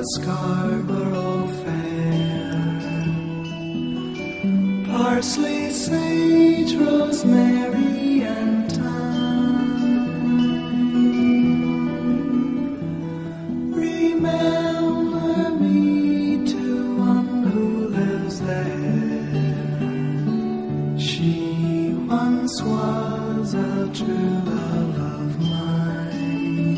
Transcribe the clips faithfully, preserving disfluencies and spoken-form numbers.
to Scarborough Fair. Parsley, sage, rosemary, and thyme. Remember me to one who lives there. She once was a true love of mine.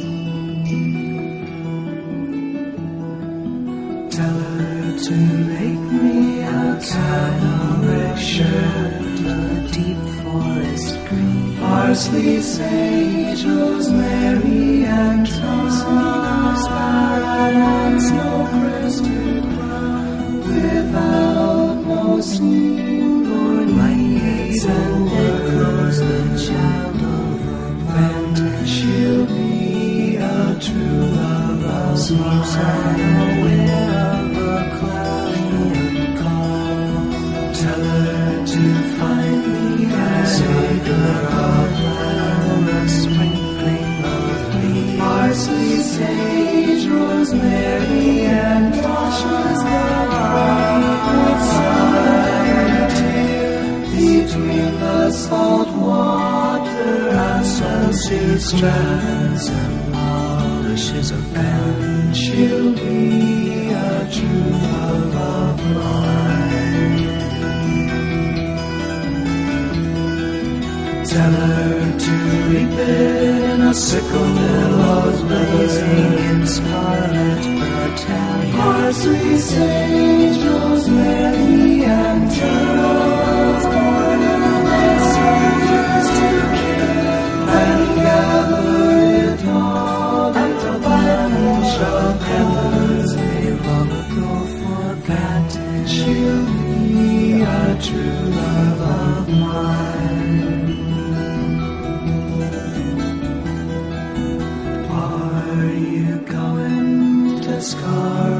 Tell her to make me a canary shirt, a deep forest green. Parsley, sage, rosemary, and thyme. And snow-crested brown, without no seam or needs, and echoes the child of romance. Then she'll be a true love of mine. Parsley, sage, rosemary, and washes the bright side between the salt water and sunset strands and polishes a fan. She'll be a true love of mine. Tell her to reap it in a sickle, billows blazing in scarlet battalion. Parsley, sage, rosemary, and thyme, born in the seasons to kill, and gather it all at the bunch of peppers they long ago forgotten. She'll be a true love of mine.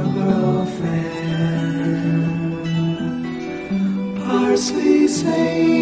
Scarborough Fair. Parsley, sage,